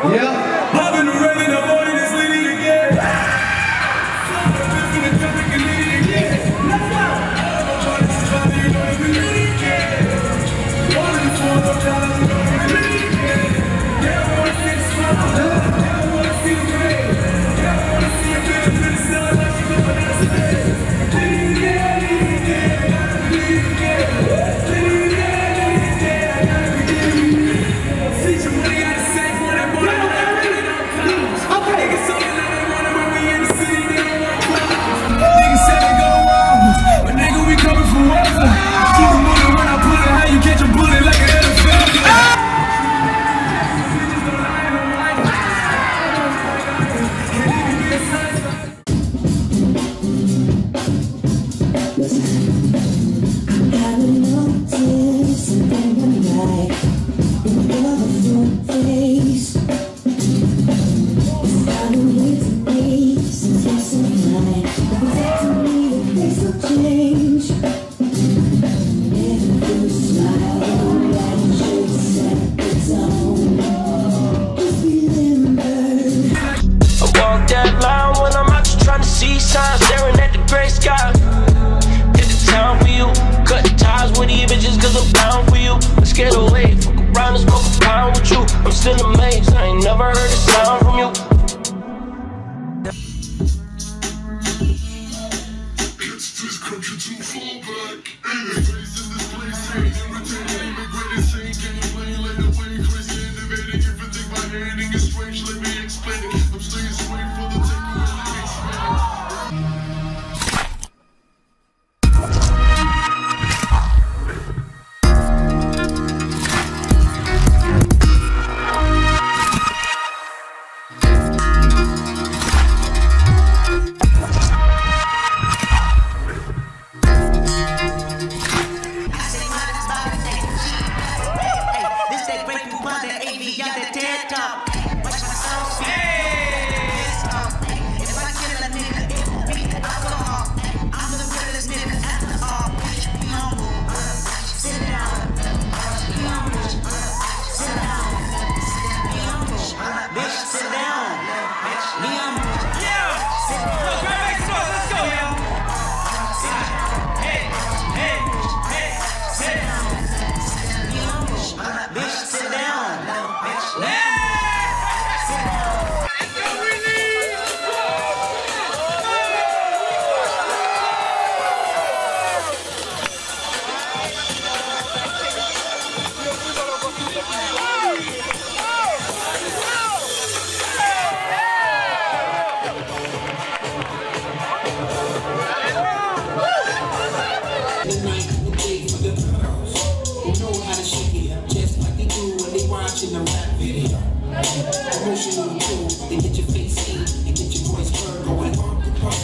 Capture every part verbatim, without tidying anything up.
Yeah. I've been ready to morning is leading again. Staring at the gray sky. Hit the town for you. Cutting ties with these bitches cause I'm down for you. I'm scared away. Fuck around and smoke a pound with you. I'm still amazed. I ain't never heard a sound from you. It's this country too far back. Ain't it? Face in this place ain't irritating. Immigrated, same game playing later when crazy innovating. Everything by handing is strange. Let me explain it. I'm staying straight for the takeaway. Emotional too, they get your face seen and get your voice heard going on.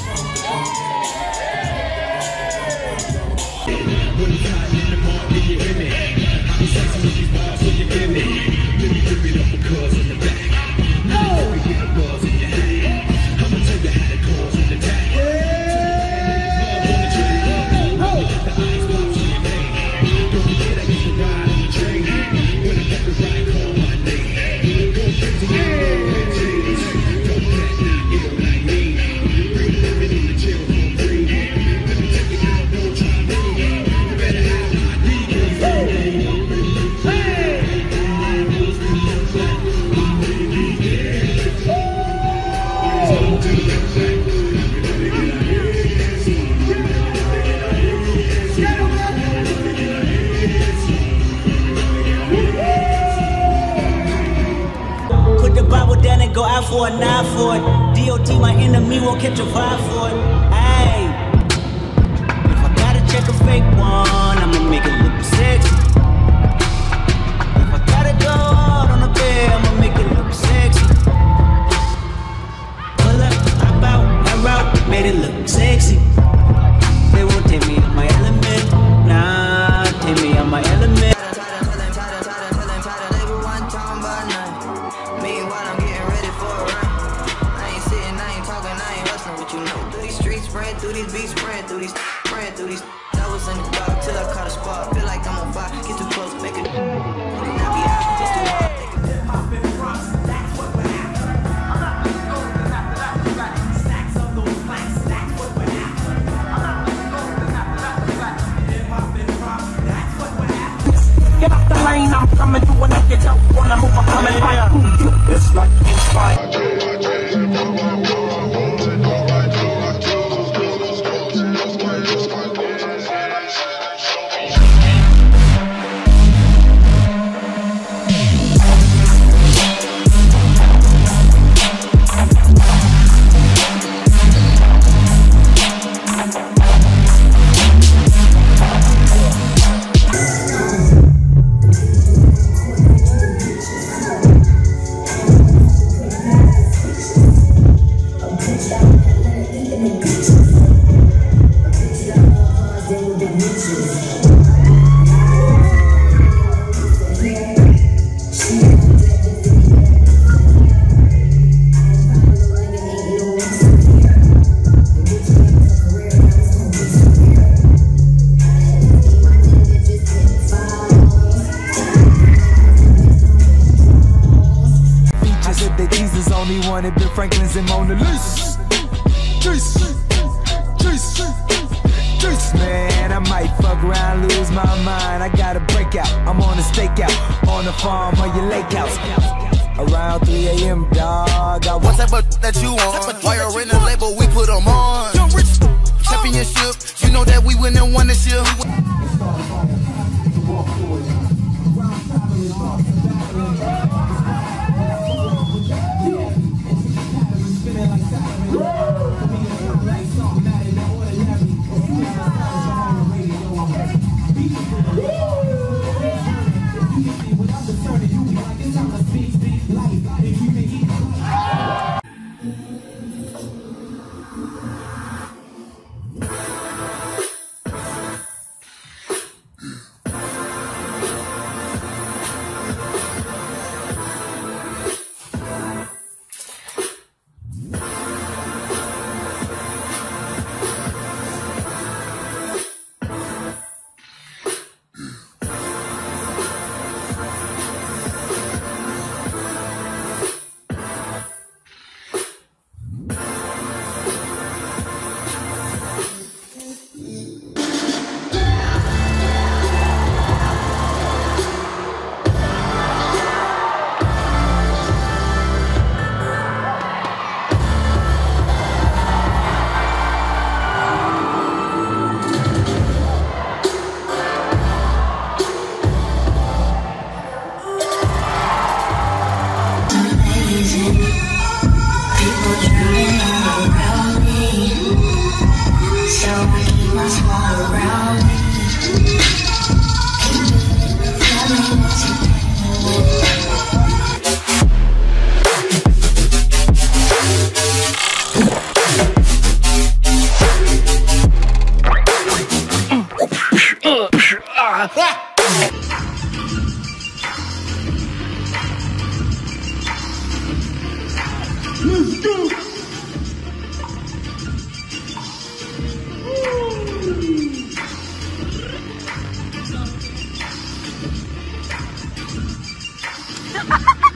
Go out for a nine for it. D O T, my enemy, won't catch a vibe for it. Ayy, if I gotta check a fake one, I'ma make it look sexy. If I gotta go hard on the bed, I'ma make it look sexy. Pull up, hop out, hop out, made it look sexy. They won't take me on my element, nah, take me on my element. Spread through these beats, spread through these, spread through these. I was in the dark till I caught a spot. Feel like I'm on fire. Get too close, make it. Not be out, just too hard. me wanted Ben Franklin's and Mona Lisa's. Jesus, Jesus, Jesus, man, I might fuck around, lose my mind. I got a breakout, I'm on a stakeout, on the farm or your lake house. Around three A M dog. I what type of that you on? Why you're in the label, we put them on. Championship, you know that we win and won this year. Let's go! Ha ha ha!